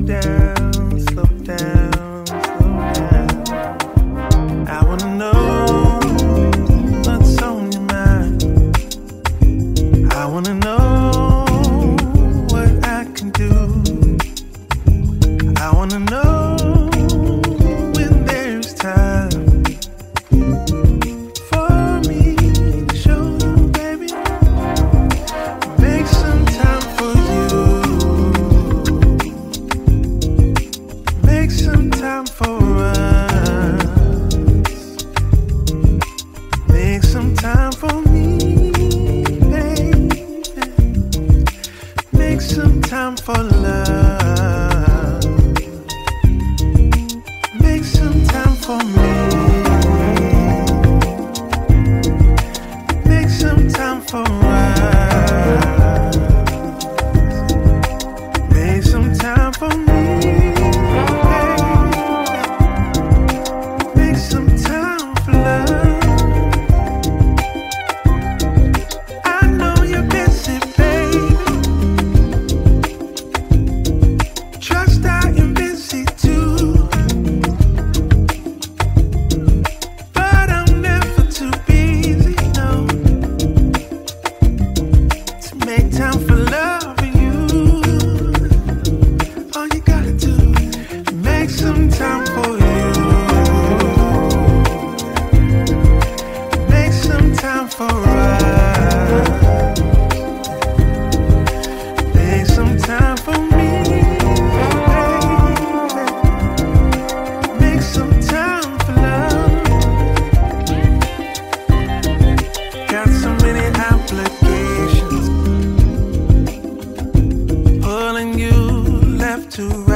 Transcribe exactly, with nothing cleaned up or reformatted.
down, slow down, slow down. I wanna know what's on your mind. I wanna know what I can do. I wanna know when there's time for me to show you, baby. Make some time for you. Make some time for us. Make some time for me, baby. Make some time for love. Make some time for me. Make some time for us. Make some time for me, baby. Make some time for love. I know you're busy, baby. Trust I am busy too. But I'm never too busy, no, to make time for loving you. All you gotta do is make some time for you. Make some time for us. Make some time for me, baby. Make some time for love. Got so many applications pulling you left to right.